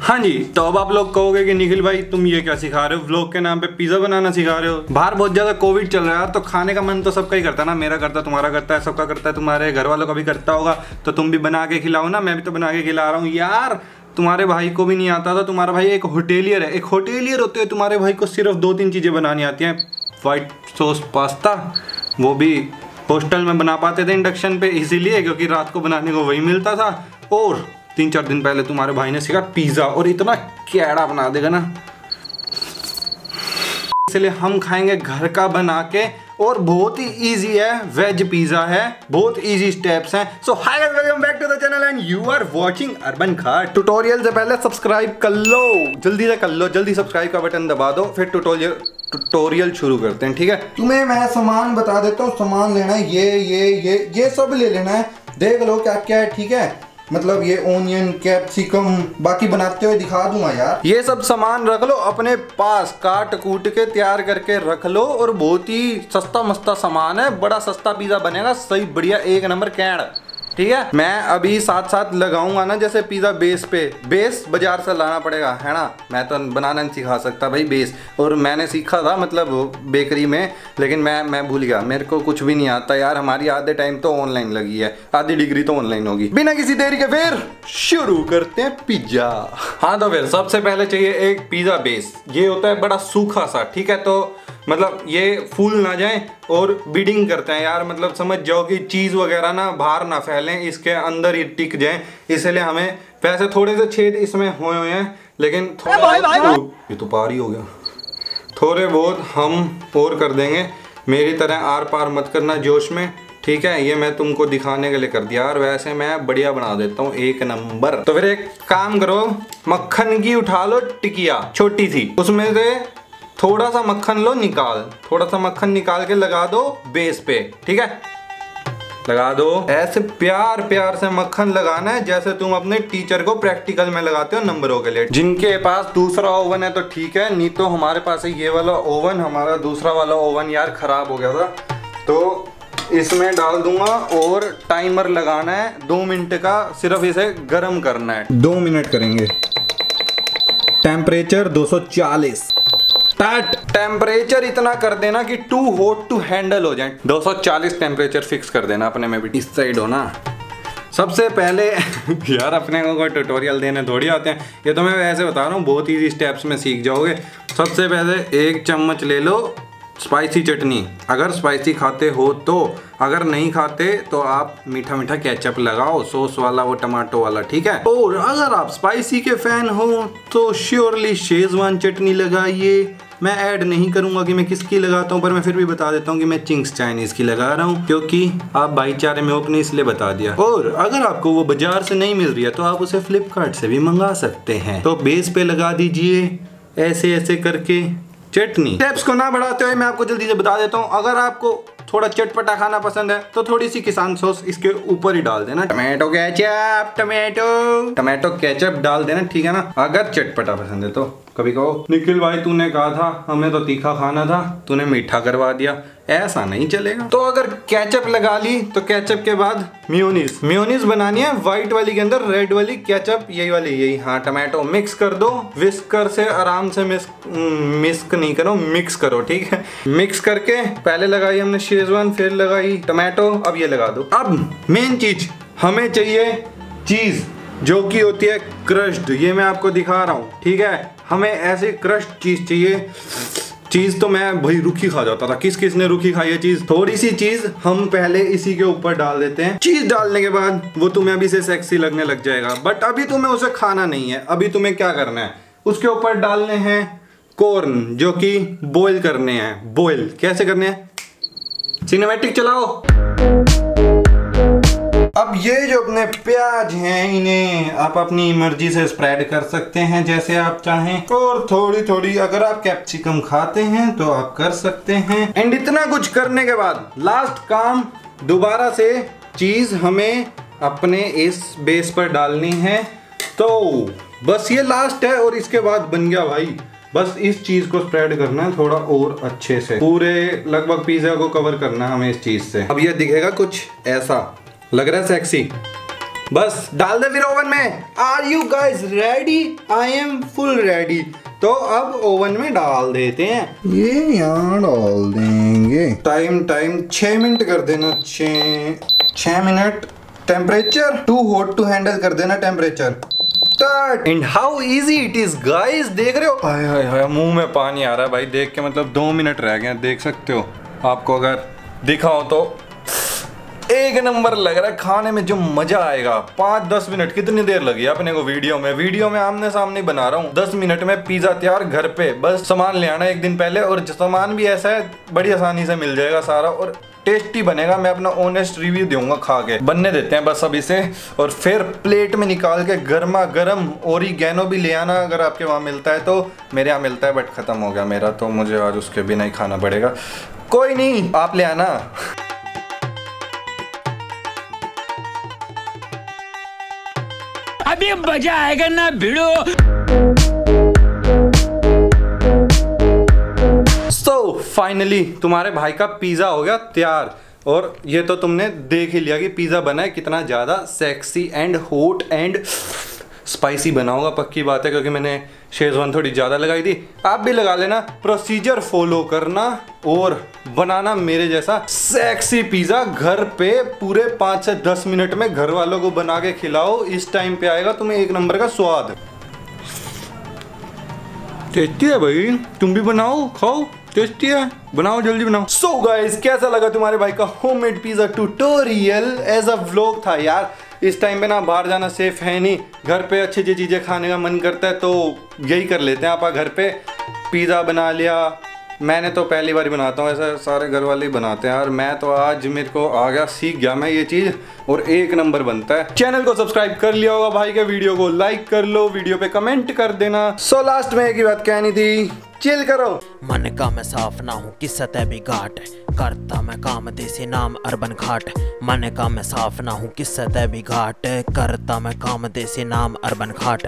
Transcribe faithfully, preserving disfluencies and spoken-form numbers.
हाँ जी, तो अब आप लोग कहोगे कि निखिल भाई तुम ये क्या सिखा रहे हो, व्लॉग के नाम पे पिज्जा बनाना सिखा रहे हो। बाहर बहुत ज्यादा कोविड चल रहा है तो खाने का मन तो सबका ही करता है ना, मेरा करता है, तुम्हारा करता है, सबका करता है, तुम्हारे घर वालों का भी करता होगा। तो तुम भी बना के खिलाओ ना, मैं भी तो बना के खिला रहा हूँ यार। तुम्हारे भाई को भी नहीं आता था, तुम्हारा भाई एक होटेलियर है। एक होटेलियर होते हुए तुम्हारे भाई को सिर्फ दो तीन चीजें बनानी आती हैं, वाइट सॉस पास्ता, वो भी हॉस्टल में बना पाते थे इंडक्शन पे इसीलिए क्योंकि रात को बनाने को वही मिलता था। और तीन चार दिन पहले तुम्हारे भाई ने सीखा पिज्जा, और इतना कैड़ा बना देगा ना, इसलिए हम खाएंगे घर का बना के। और बहुत ही इजी है, वेज पिज्जा है, बहुत इजी स्टेप्स हैं। So hi guys, welcome back to the channel and you are watching urban Khaat. Tutorial से पहले सब्सक्राइब कर लो, जल्दी से कर लो, जल्दी सब्सक्राइब का बटन दबा दो, फिर ट्यूटोरियल ट्यूटोरियल शुरू करते हैं, ठीक है। तुम्हें मैं सामान बता देता हूँ, सामान लेना है ये ये ये ये सब ले लेना है, देख लो क्या क्या है, ठीक है। मतलब ये ओनियन, कैप्सिकम, बाकी बनाते हुए दिखा दूंगा यार। ये सब सामान रख लो अपने पास, काट कूट के तैयार करके रख लो। और बहुत ही सस्ता मस्ता सामान है, बड़ा सस्ता पिज्जा बनेगा, सही बढ़िया एक नंबर कैंड, ठीक है। मैं अभी साथ साथ लगाऊंगा ना, जैसे पिज्जा बेस पे, बेस बाजार से लाना पड़ेगा है ना, मैं तो बनाना नहीं सिखा सकता भाई बेस। और मैंने सीखा था मतलब बेकरी में, लेकिन मैं मैं भूल गया, मेरे को कुछ भी नहीं आता यार। हमारी आधे टाइम तो ऑनलाइन लगी है, आधी डिग्री तो ऑनलाइन होगी। बिना किसी देरी के फिर शुरू करते हैं पिज्जा। हाँ तो फिर सबसे पहले चाहिए एक पिज्जा बेस। ये होता है बड़ा सूखा सा, ठीक है, तो मतलब ये फूल ना जाए और बीडिंग करते हैं यार, मतलब समझ जाओ कि चीज़ वगैरह ना बाहर ना फैलें, इसके अंदर ही टिक जाए। इसलिए हमें वैसे थोड़े से छेद इसमें हुए हुए हैं, लेकिन थोड़ा ये तो पार ही हो गया, थोड़े बहुत हम और कर देंगे। मेरी तरह आर पार मत करना जोश में, ठीक है। ये मैं तुमको दिखाने के लिए कर दिया, और वैसे मैं बढ़िया बना देता हूँ एक नंबर। तो फिर एक काम करो, मक्खन की उठा लो टिकिया छोटी सी, उसमें से थोड़ा सा मक्खन लो निकाल, थोड़ा सा मक्खन निकाल के लगा दो बेस पे, ठीक है। लगा दो ऐसे प्यार प्यार से मक्खन लगाना है, जैसे तुम अपने टीचर को प्रैक्टिकल में लगाते हो नंबरों के लिए। जिनके पास दूसरा ओवन है तो ठीक है, नहीं तो हमारे पास है ये वाला ओवन। हमारा दूसरा वाला ओवन यार खराब हो गया था, तो इसमें डाल दूंगा और टाइमर लगाना है दो मिनट का, सिर्फ इसे गर्म करना है। दो मिनट करेंगे, टेम्परेचर दो सौ चालीस। टेम्परेचर इतना कर देना कि टू हॉट टू हैंडल हो जाए। दो सौ चालीस टेम्परेचर फिक्स कर देना अपने में भी, इस साइड हो ना। सबसे पहले यार अपने को कोई ट्यूटोरियल देने थोड़ी आते हैं, ये तो मैं वैसे बता रहा हूँ, बहुत इजी स्टेप्स में सीख जाओगे। सबसे पहले एक चम्मच ले लो स्पाइसी चटनी, अगर स्पाइसी खाते हो तो। अगर नहीं खाते तो आप मीठा मीठा केचप लगाओ, सॉस वाला, वो टमाटो वाला, ठीक है। और अगर आप स्पाइसी के फैन हो तो श्योरली शेजवान चटनी लगाइए। मैं ऐड नहीं करूंगा कि मैं किसकी लगाता हूं, पर मैं फिर भी बता देता हूं कि मैं चिंग्स चाइनीज की लगा रहा हूं, क्योंकि आप भाईचारे में हो अपने, इसलिए बता दिया। और अगर आपको वो बाजार से नहीं मिल रही है तो आप उसे फ्लिपकार्ट से भी मंगा सकते हैं। तो बेस पे लगा दीजिए ऐसे ऐसे करके चटनी। स्टेप्स को ना बढ़ाते हुए मैं आपको जल्दी से बता देता हूँ, अगर आपको थोड़ा चटपटा खाना पसंद है तो थोड़ी सी किसान सॉस इसके ऊपर ही डाल देना। Tomato ketchup, tomato tomato ketchup डाल देना, ठीक है ना। अगर चटपटा पसंद है तो कभी कहो निखिल भाई तूने कहा था हमें तो तीखा खाना था, तूने मीठा करवा दिया, ऐसा नहीं चलेगा। तो अगर केचप लगा ली तो केचप के बाद मेयोनीज मेयोनीज बनानी है, व्हाइट वाली के अंदर रेड वाली केचप, यही वाली, यही, हाँ टमाटो मिक्स कर दो विस्कर से, आराम से मिक्स मिक्स नहीं करो, मिक्स करो, ठीक है। मिक्स करके पहले लगाई हमने शेजवान, फिर लगाई टमाटो, अब ये लगा दो। अब मेन चीज हमें चाहिए चीज, जो कि होती है क्रश्ड, ये मैं आपको दिखा रहा हूँ, ठीक है। हमें ऐसे क्रश्ड चीज चाहिए। चीज तो मैं भाई रुखी खा जाता था, किस किस ने रुखी खाई है चीज। थोड़ी सी चीज हम पहले इसी के ऊपर डाल देते हैं। चीज डालने के बाद वो तुम्हें अभी से सेक्सी लगने लग जाएगा, बट अभी तुम्हें उसे खाना नहीं है। अभी तुम्हें क्या करना है, उसके ऊपर डालने हैं कॉर्न, जो कि बॉईल करने हैं। बॉईल कैसे करने हैं, सिनेमैटिक चलाओ। अब ये जो अपने प्याज हैं, इन्हें आप अपनी मर्जी से स्प्रेड कर सकते हैं जैसे आप चाहें, और थोड़ी थोड़ी अगर आप कैप्सिकम खाते हैं तो आप कर सकते हैं। एंड इतना कुछ करने के बाद लास्ट काम, दोबारा से चीज हमें अपने इस बेस पर डालनी है। तो बस ये लास्ट है, और इसके बाद बन गया भाई। बस इस चीज को स्प्रेड करना है थोड़ा और अच्छे से, पूरे लगभग पिज्जा को कवर करना है हमें इस चीज से। अब ये दिखेगा कुछ ऐसा, लग रहा है सेक्सी, बस डाल दे फिर ओवन में। Are you guys ready? I am full ready. तो अब ओवन में डाल देते हैं। ये यहाँ डाल देंगे। टाइम टाइम छह मिनट कर देना। छह छह मिनट। Temperature too hot to handle कर देना temperature. And how easy it is guys, देख रहे हो? हाय हाय हाय मुंह में पानी आ रहा है भाई देख के। मतलब दो मिनट रह गए, देख सकते हो। आपको अगर दिखाओ तो एक नंबर लग रहा है खाने में, जो मजा आएगा। पाँच दस मिनट कितनी देर लगी अपने को वीडियो में वीडियो में आमने सामने बना रहा हूँ। दस मिनट में पिज्जा तैयार घर पे। बस सामान ले आना एक दिन पहले, और सामान भी ऐसा है बड़ी आसानी से मिल जाएगा सारा, और टेस्टी बनेगा। मैं अपना ऑनेस्ट रिव्यू दूंगा खा के। बनने देते हैं बस अब इसे, और फिर प्लेट में निकाल के गर्मा गर्म। ओरिगैनो भी ले आना अगर आपके वहाँ मिलता है तो। मेरे यहाँ मिलता है बट खत्म हो गया मेरा, तो मुझे आज उसके बिना ही खाना पड़ेगा। कोई नहीं, आप ले आना। अभी मजा आएगा ना भिड़ो। सो फाइनली तुम्हारे भाई का पिज्जा हो गया तैयार। और ये तो तुमने देख ही लिया कि पिज्जा बना है कितना ज्यादा sexy and hot and spicy बना होगा। पक्की बात है, क्योंकि मैंने शेजवान थोड़ी ज़्यादा लगाई थी। आप भी लगा लेना। प्रोसीजर फॉलो करना और बनाना मेरे जैसा सेक्सी पिज़्ज़ा घर पे। पूरे पाँच से दस मिनट में घर वालों को बना के खिलाओ। इस टाइम पे आएगा तुम्हें एक नंबर का स्वाद। टेस्टी है भाई, तुम भी बनाओ खाओ। टेस्टी है, बनाओ जल्दी बनाओ। सो so गाइस, कैसा लगा तुम्हारे भाई का homemade pizza tutorial? As a vlog था यार। इस टाइम पे ना बाहर जाना सेफ है नहीं, घर पे अच्छी अच्छी चीज़ें खाने का मन करता है तो यही कर लेते हैं। आप घर पे पिज़्ज़ा बना लिया। मैंने तो पहली बार ही बनाता हूँ, ऐसा सारे घर वाले ही बनाते हैं। और मैं तो आज मेरे को आ गया, सीख गया मैं ये चीज़, और एक नंबर बनता है। चैनल को सब्सक्राइब कर लिया होगा भाई के, वीडियो को लाइक कर लो, वीडियो पे कमेंट कर देना। सो लास्ट में एक ही बात कहनी थी, चिल करो। मन का मैं साफ ना हूँ कि सतह भी घाट, करता मैं काम देसी नाम अर्बन घाट। मन का मैं साफ ना हूँ कि सतह भी घाट, करता मैं काम देसी नाम अर्बन घाट।